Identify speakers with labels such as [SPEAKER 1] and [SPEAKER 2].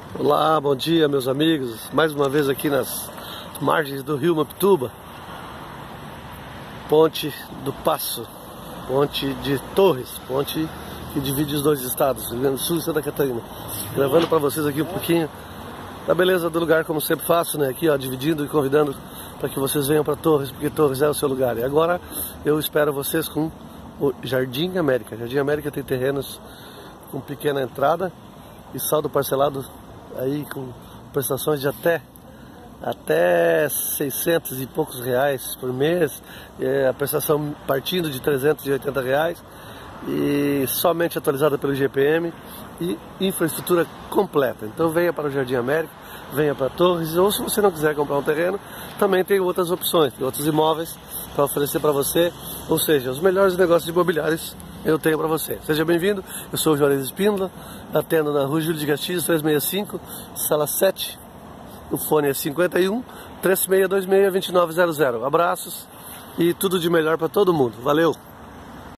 [SPEAKER 1] Olá, bom dia meus amigos, mais uma vez aqui nas margens do rio Mapituba, ponte do Passo, ponte de Torres, ponte que divide os dois estados, Rio Grande do Sul e Santa Catarina. Gravando para vocês aqui um pouquinho da beleza do lugar, como sempre faço, né? Aqui ó, dividindo e convidando para que vocês venham para Torres, porque Torres é o seu lugar. E agora eu espero vocês com o Jardim América. Jardim América tem terrenos com pequena entrada e saldo parcelado aí com prestações de até 600 e poucos reais por mês, a prestação partindo de 380 reais e somente atualizada pelo IGPM e infraestrutura completa. Então venha para o Jardim América, venha para Torres, ou se você não quiser comprar um terreno, também tem outras opções, tem outros imóveis para oferecer para você, ou seja, os melhores negócios imobiliários eu tenho para você. Seja bem-vindo, eu sou o Juarez Espíndola, atendo na Rua Júlio de Castilhos 365, sala 7, o fone é 51 3626 2900. Abraços e tudo de melhor para todo mundo. Valeu!